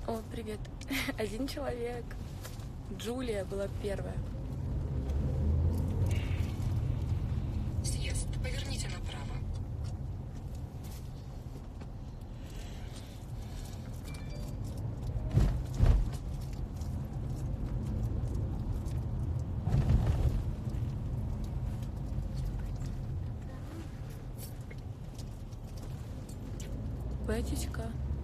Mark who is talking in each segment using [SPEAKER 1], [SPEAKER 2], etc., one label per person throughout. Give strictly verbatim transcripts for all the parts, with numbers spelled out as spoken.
[SPEAKER 1] О, привет. Один человек. Джулия была первая.
[SPEAKER 2] Съезд. Поверните направо.
[SPEAKER 1] Бетечка.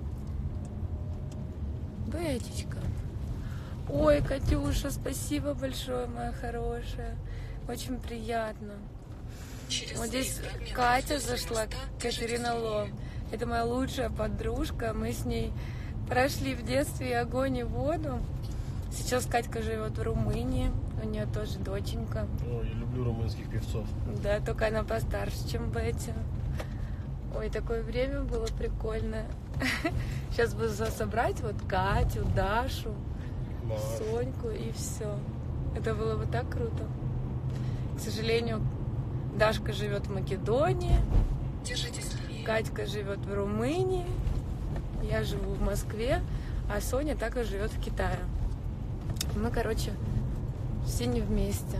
[SPEAKER 1] Бетечка. Ой, Катюша, спасибо большое, моя хорошая. Очень приятно.
[SPEAKER 2] Через
[SPEAKER 1] Вот здесь
[SPEAKER 2] триста метров
[SPEAKER 1] Катя
[SPEAKER 2] вдоль
[SPEAKER 1] зашла,
[SPEAKER 2] моста
[SPEAKER 1] Катерина
[SPEAKER 2] держитесь
[SPEAKER 1] Лом. Это моя лучшая подружка. Мы с ней прошли в детстве и огонь, и воду. Сейчас Катька живет в Румынии. У нее тоже доченька.
[SPEAKER 3] Ой, я люблю румынских певцов.
[SPEAKER 1] Да, только она постарше, чем Бетти. Ой, такое время было прикольное. Сейчас бы собрать вот Катю, Дашу,
[SPEAKER 3] Маш.
[SPEAKER 1] Соньку и все. Это было бы так круто. К сожалению, Дашка живет в Македонии,
[SPEAKER 2] Держитесь левее.
[SPEAKER 1] Катька живет в Румынии, я живу в Москве, а Соня так и живет в Китае. Мы, короче, все не вместе.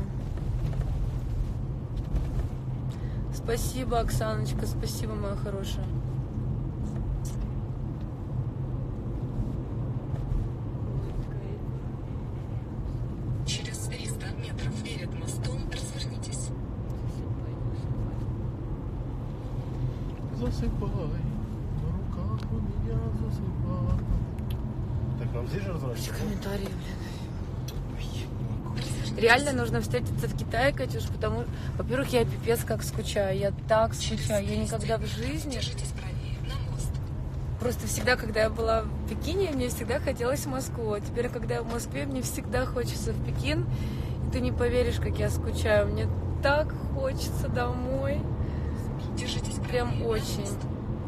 [SPEAKER 1] Спасибо, Оксаночка, спасибо, моя хорошая.
[SPEAKER 2] Через триста метров перед мостом развернитесь.
[SPEAKER 3] Засыпай, на руках у меня засыпай. Так, нам здесь же разворачиваться?
[SPEAKER 1] Комментарии, блин. Реально нужно встретиться в Китае, Катюш, потому, во-первых, я пипец как скучаю, я так скучаю, я никогда в жизни,
[SPEAKER 2] Держитесь правее. На мост.
[SPEAKER 1] просто всегда, когда я была в Пекине, мне всегда хотелось в Москву, а теперь, когда я в Москве, мне всегда хочется в Пекин, и ты не поверишь, как я скучаю, мне так хочется домой,
[SPEAKER 2] Держитесь правее.
[SPEAKER 1] прям
[SPEAKER 2] на
[SPEAKER 1] очень.
[SPEAKER 2] мост.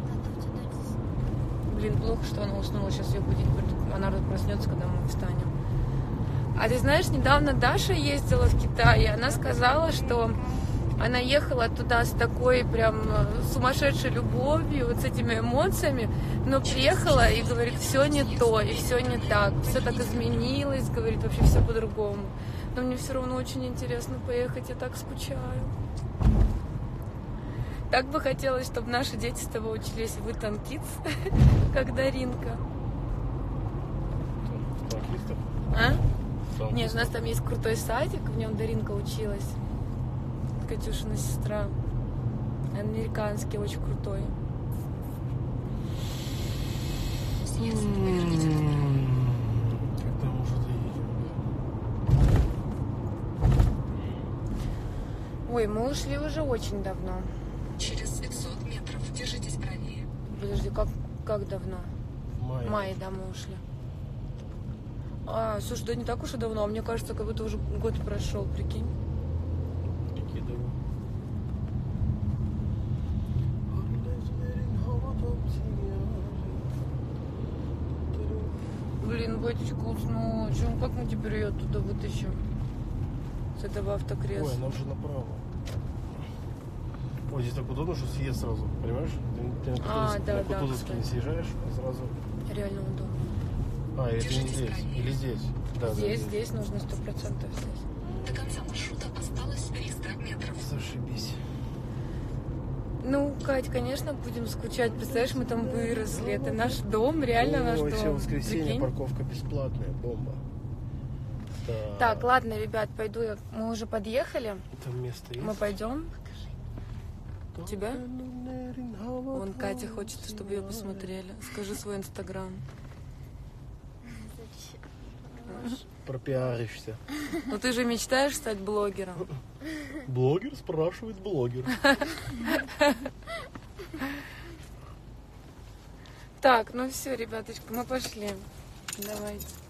[SPEAKER 1] Блин, плохо, что она уснула, сейчас ее будить будет, она проснется, когда мы встанем. А ты знаешь, недавно Даша ездила в Китай, и она сказала, что она ехала туда с такой прям сумасшедшей любовью, вот с этими эмоциями, но приехала и говорит, все не то, и все не так, все так изменилось, говорит, вообще все по-другому. Но мне все равно очень интересно поехать, я так скучаю. Так бы хотелось, чтобы наши дети с тобой учились в Итан Кидс, как Даринка.
[SPEAKER 3] Танкистов?
[SPEAKER 1] А?
[SPEAKER 3] Танкистов?
[SPEAKER 1] Нет, у нас там есть крутой садик, в нем Даринка училась. Катюшина сестра. Американский, очень крутой.
[SPEAKER 2] Съезд. Поверните направо.
[SPEAKER 3] Когда мы уже доедем?
[SPEAKER 1] Ой, мы ушли уже очень давно.
[SPEAKER 2] Через пятьсот метров держитесь правее.
[SPEAKER 1] Подожди, как, как давно?
[SPEAKER 3] В мае.
[SPEAKER 1] В мае, да, мы ушли. А, слушай, да не так уж и давно. Мне кажется, как будто уже год прошел, прикинь.
[SPEAKER 3] Какие давно?
[SPEAKER 1] Блин, батюшка уснул. Чем, как мы теперь ее оттуда вытащим? С этого автокресла.
[SPEAKER 3] Ой, она уже направо. Ой, здесь так удобно, что съезд сразу, понимаешь? Ты, ты на
[SPEAKER 1] А,
[SPEAKER 3] Кутузовске-
[SPEAKER 1] да,
[SPEAKER 3] на
[SPEAKER 1] да,
[SPEAKER 3] Кутузовске не
[SPEAKER 1] кстати.
[SPEAKER 3] съезжаешь, а сразу...
[SPEAKER 1] Реально удобно.
[SPEAKER 3] А, это не
[SPEAKER 2] Держитесь
[SPEAKER 3] здесь.
[SPEAKER 2] правее.
[SPEAKER 3] Или здесь. Да, да,
[SPEAKER 1] Здесь, здесь нужно сто процентов здесь.
[SPEAKER 2] До конца маршрута осталось триста метров.
[SPEAKER 3] Зашибись.
[SPEAKER 1] Ну, Кать, конечно, будем скучать. Представляешь, мы там выросли. Это наш дом, реально наш
[SPEAKER 3] Ой,
[SPEAKER 1] дом.
[SPEAKER 3] все, воскресенье,
[SPEAKER 1] Прикинь?
[SPEAKER 3] парковка бесплатная, бомба. Да.
[SPEAKER 1] Так, ладно, ребят, пойду я. Мы уже подъехали.
[SPEAKER 3] Там место есть?
[SPEAKER 1] Мы пойдем. Тебя? Вон Катя хочет, чтобы ее посмотрели. Скажи свой инстаграм.
[SPEAKER 3] Пропиаришься.
[SPEAKER 1] Ну ты же мечтаешь стать блогером.
[SPEAKER 3] Блогер спрашивает блогер.
[SPEAKER 1] Так, ну все, ребяточки, мы пошли. Давайте.